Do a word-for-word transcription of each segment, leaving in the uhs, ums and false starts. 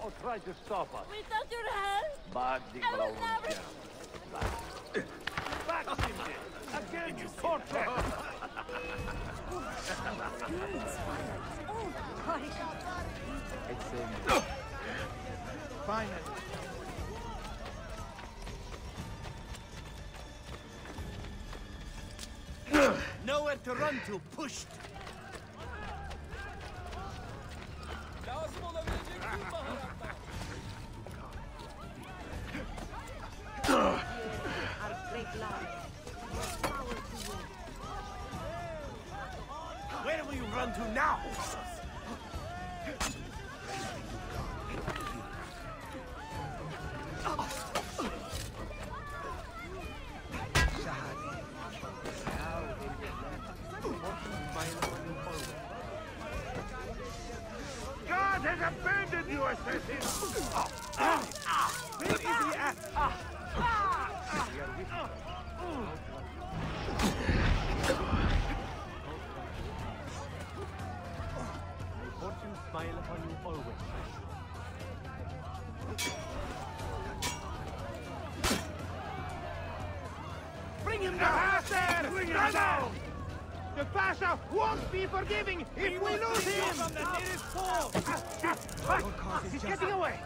now try to stop us. Without your help, But the I will glow never... Vaccine against Cortex! It's finally. Nowhere to run to, pushed! Lazım olabilecek tüm baharatlar. Where will you run to now? God has abandoned you, assassin! Where is he at? Fortune smile upon you always. Bring him down! Faster! Bring him down! The Pasha won't be forgiving if we lose him! From the nearest foe! He's getting away!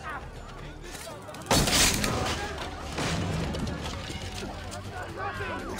Nothing!